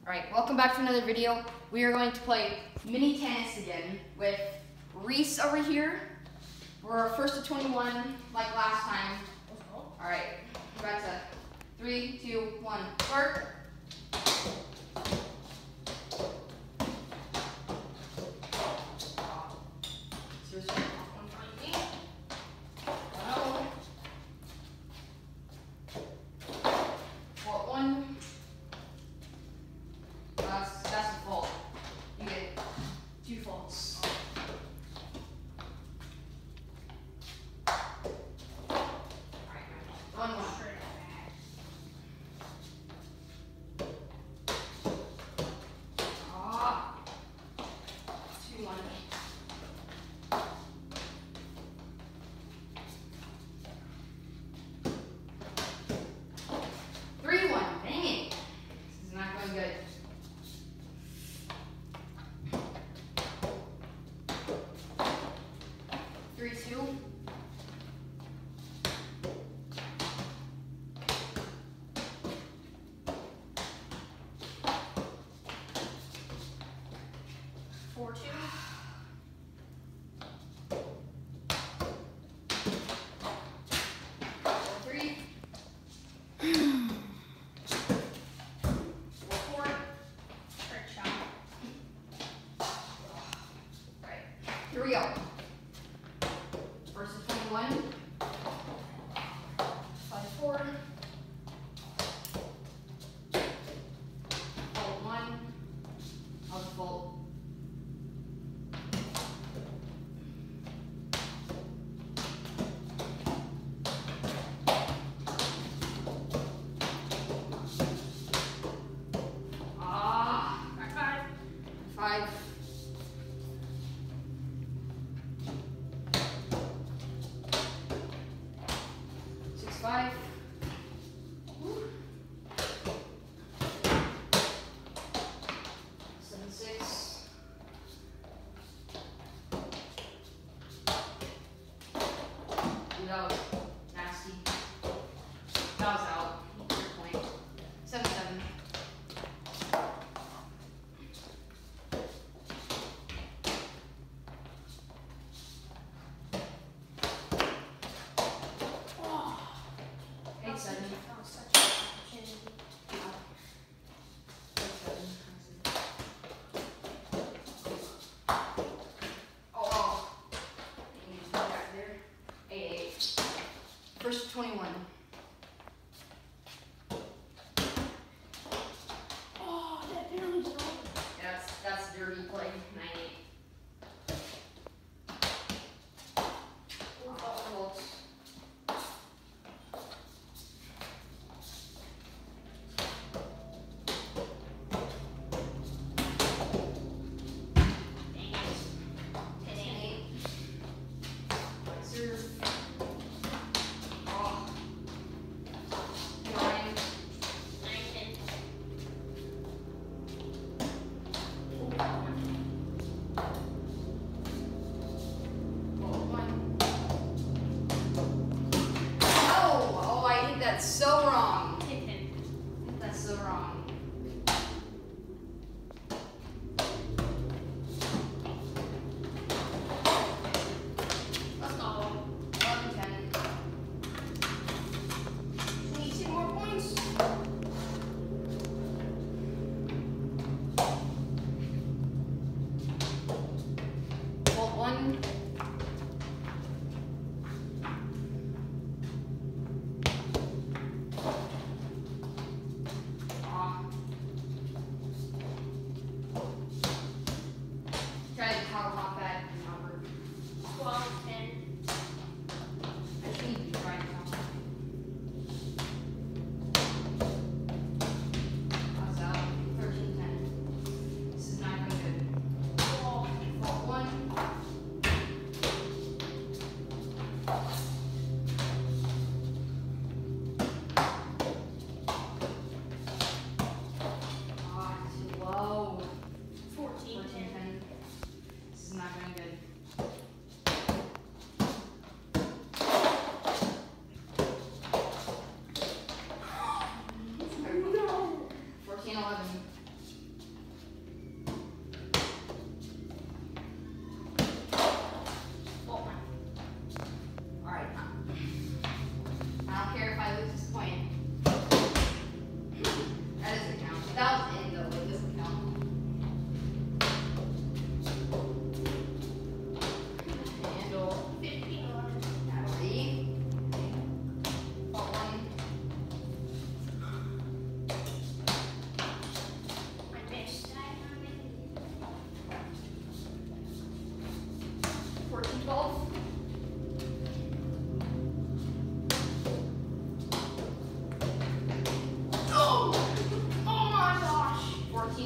Alright, welcome back to another video. We are going to play mini tennis again with Reese over here. We're first to 21 like last time. Alright, back to 3, 2, 1, start. That's a fault. You get 2 faults. One more. Ah. 2-1. 3-1. Dang it. This is not going good. 3-2. 4-2. 4-3. 4-4.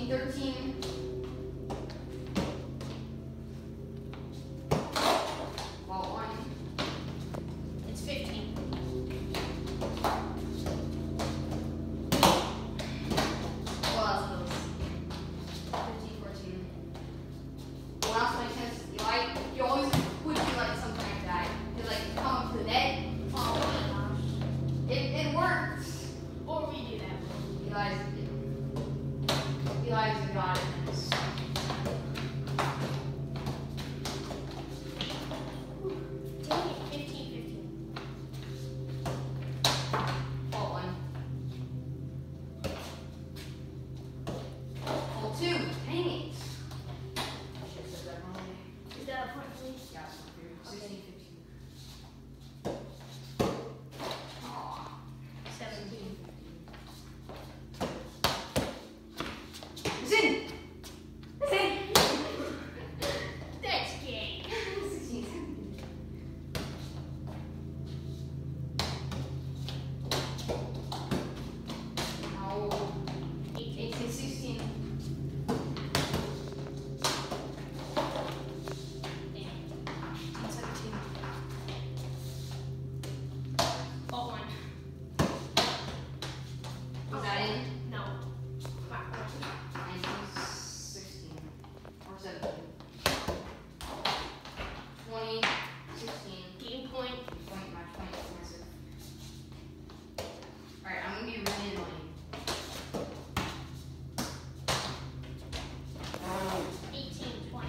13. Well, 1. It's 15. What else goes? 15, 14. What else makes sense? You always would do like something like that. You like come up to the net. Oh my gosh. It works. Or we do that. Eli's a god in this. Dang it, 15. Fault 1. Fault 2. Dang it. I should have said that wrong. Is that a point, please? Yeah, it's not fair. 16, 15. Aw. 17. It's in. It's in. That's gay. 16. No. 18, 16. Damn. 17. Fault 1. Was that in? No. Wow. 19, 16. Or 17. 20, 16. Game point. Point, my point is massive. Alright, I'm gonna be really annoying. 18, 20.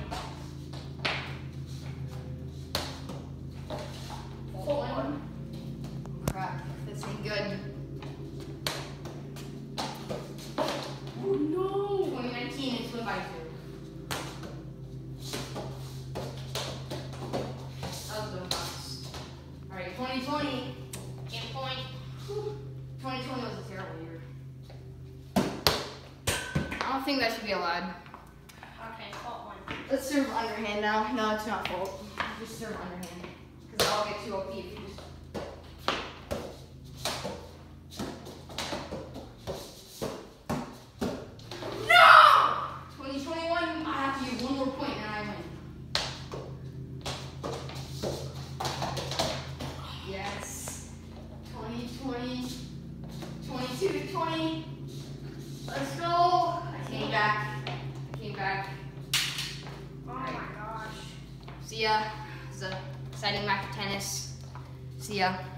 Fault 1. Crap, this ain't good. Oh no. 2019, it's win by 2. That was a little fast. Alright, 2020. Game point. 2020 was a terrible year. I don't think that should be allowed. Okay, fault 1. Let's serve underhand now. No, it's not fault. Just serve underhand. Because I'll get too OP if you just. No! 2021, I have to use one more point and I win. Yes. 2020. 22, 20. Let's go. I came back. Oh my gosh. See ya. It's an exciting match of tennis. See ya.